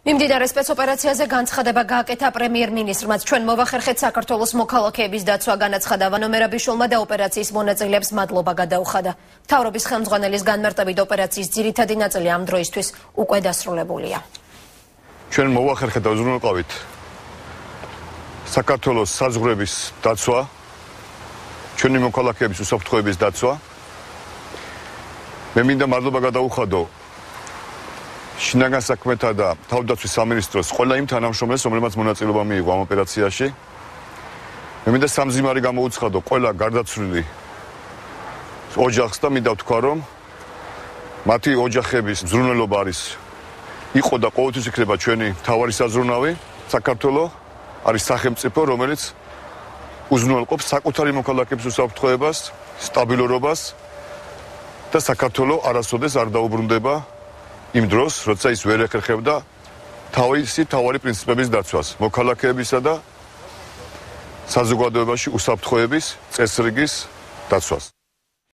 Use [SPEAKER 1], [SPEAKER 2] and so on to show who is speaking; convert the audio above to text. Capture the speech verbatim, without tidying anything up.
[SPEAKER 1] მიმდინარე სპეც-ოპერაციაზე განცხადება გააკეთა პრემიერ-მინისტრმაც ჩვენ მოვახერხეთ საქართველოს მოქალაქეების დაცვა განაცხადა ვანო მერაბიშვილმა და ოპერაციის მონაწილეებს მადლობა გადაუხადა. მთავრობის ხელმძღვანელის განმარტებით ოპერაციის ძირითადი ნაწილი ამ დროისთვის უკვე დასრულებულია.
[SPEAKER 2] ჩვენ მოვახერხეთ და უზრუნველყავით საქართველოს საზღვრების დაცვა, ჩვენი მოქალაქეების უსაფრთხოების დაცვა. მე მინდა მადლობა გადაუხადო შინაგან საქმეთა და თავდაცვის სამინისტროს ყველა იმ თანამშრომლებს, რომლებმაც მონაწილეობა მიიღო ამ ოპერაციაში. მე მინდა სამზიმარი გამოუცხადო ყველა გარდაცვლილი ოჯახს და მინდა ვთქვა, რომ მათი ოჯახების ზრუნველობა არის იყო და ყოველთვის იქნება ჩვენი მთავარი საზრუნავი. საქართველოს არის სახელმწიფო, რომელიც უზრუნველყოფს საკუთარი მოქალაქეების უსაფრთხოებას, სტაბილურობას და საქართველოს არასოდეს არ დაუბრუნდება იმ დროს, როცა ის ვერ ეხერხებდა თავისი თავარი პრინციპების დაცვას, მოქალაქეებისა და საზოგადოებაში უსაფრთხოების წესრიგის დაცვას.